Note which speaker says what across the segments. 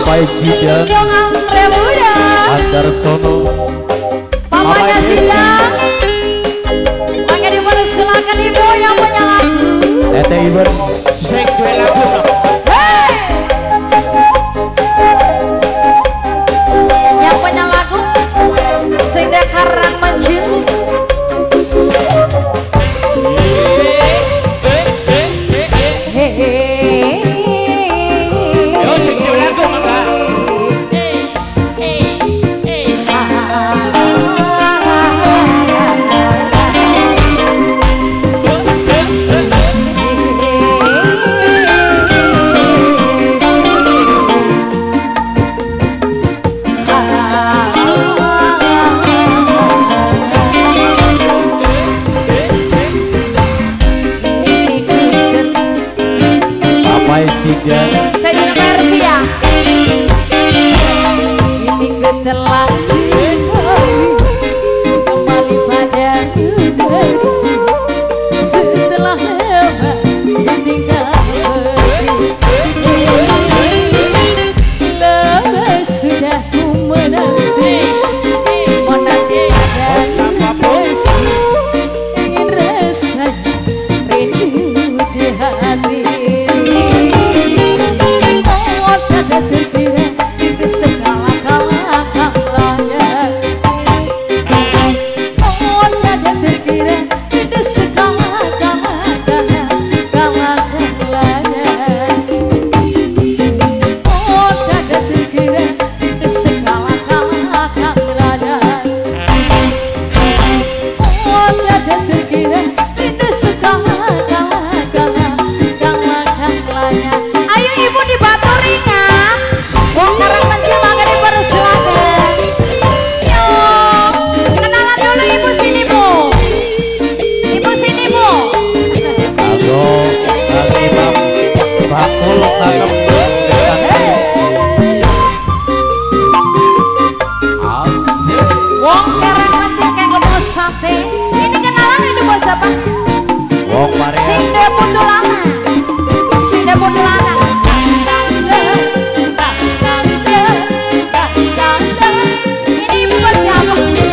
Speaker 1: Papai Jidan Antar Sono
Speaker 2: Papanya Jidan lagi dipersilakan ibu yang punya lagu
Speaker 1: Tete Iben
Speaker 3: Sing duwe lagu
Speaker 2: yang punya lagu sing dekarang mencium
Speaker 3: yo sing duwe lagu mangga
Speaker 1: Papai Jidan
Speaker 2: saya jadi versi ya ini ketelah kembali pada kasih setelah lama ditinggal lama sudah ku menanti pada kasih ingin rasanya rindu di hati. Terkira di segala kalanya oh tak terkira di segala kalanya oh tak terkira di segala kalanya oh tak terkira di segala kalanya. Ayo ibu dibaturinya wong karang mencil mangga dipersilakan. Yo, kenalan dulu ibu sini bu. Ibu sini bu.
Speaker 1: Halo Kang Imam Bakul Tanam
Speaker 2: Wong karang mencil kayak bos sate. Ini kenalan ini bos apa?
Speaker 1: Wong Maria
Speaker 2: Sinde Putulana. Sinde Putulana. Ini ibu bos siapa?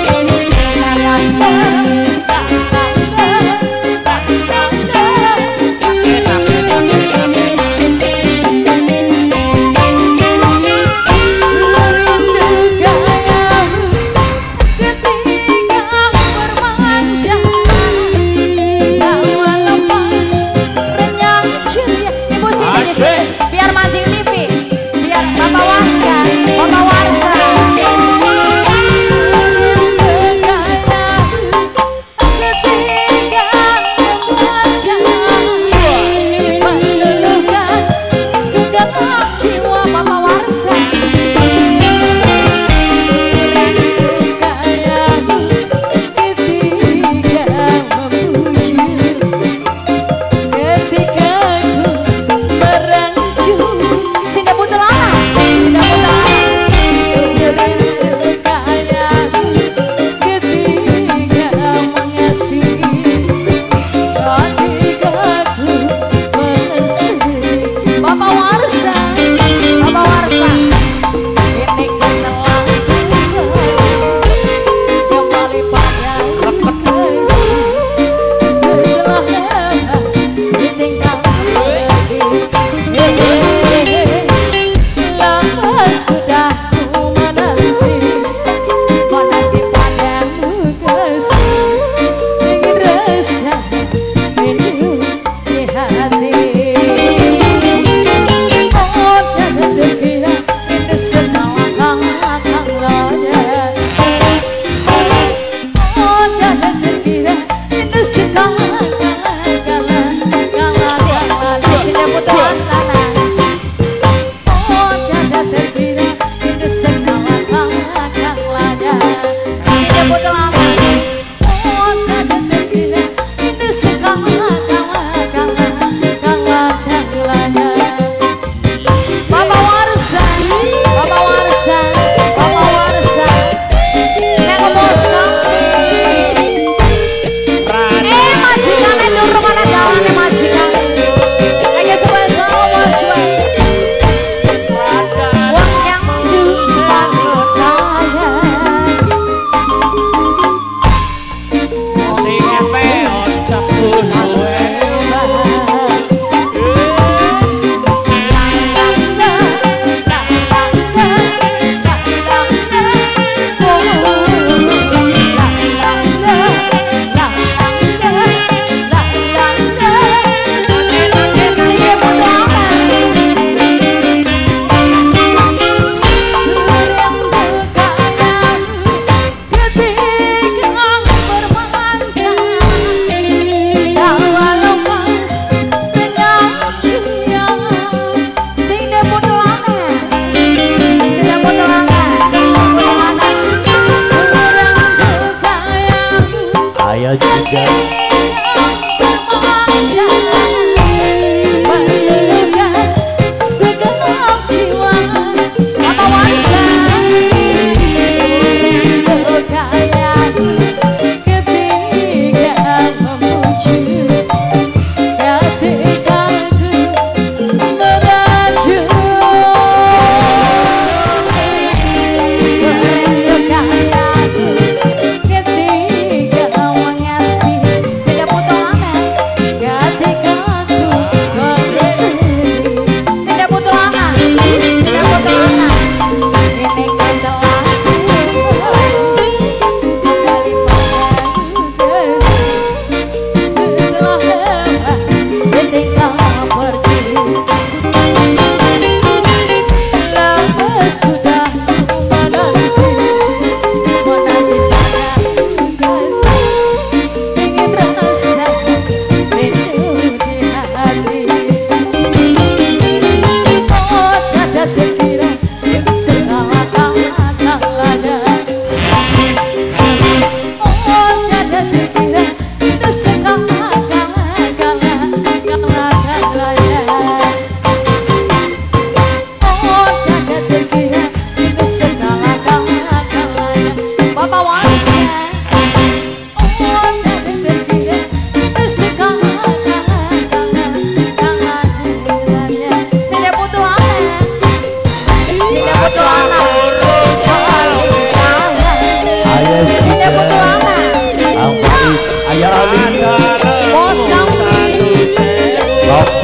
Speaker 2: Biar mancing TV, biar Bapak Waska, Bapak Warsa. Meluluhkan segenap jiwa Bapak Warsa. Sinde Putulana, Sinde Putulana. Ketika mengasihi, ketika ku mengasihi. Bapak Warsa, Bapak Warsa. Ini ketelah kembali pada kasih setelah lama ditinggal pergi. Lama sudah ku menanti padamu kasih ingin rasa rindu di hati. Oh tak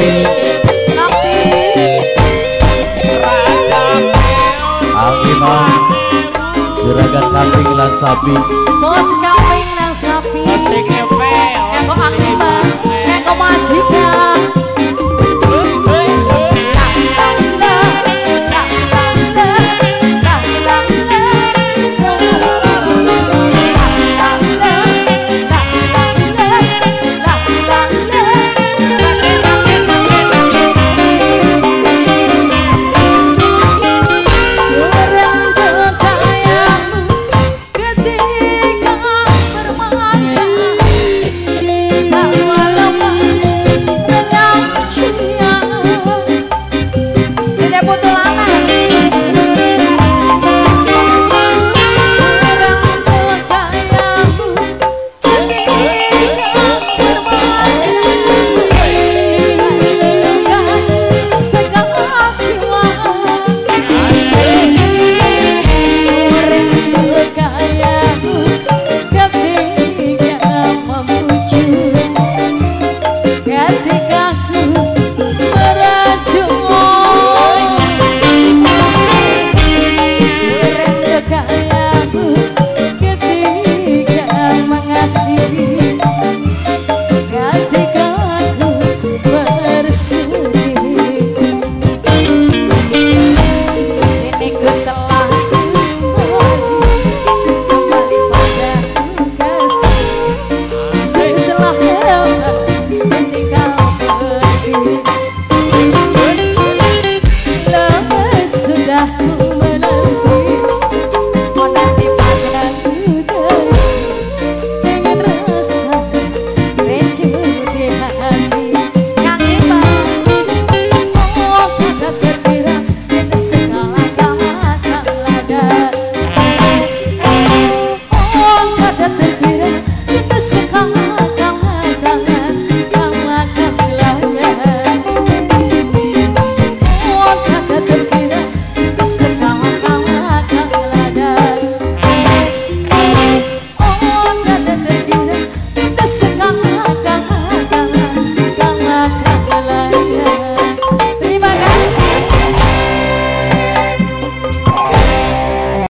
Speaker 1: sapi
Speaker 2: Nakti
Speaker 1: Anggi mau juragan kambing lan sapi
Speaker 2: bos kambing dan sapi
Speaker 3: Sing ngepel
Speaker 2: yang kok aktif yang kok wajib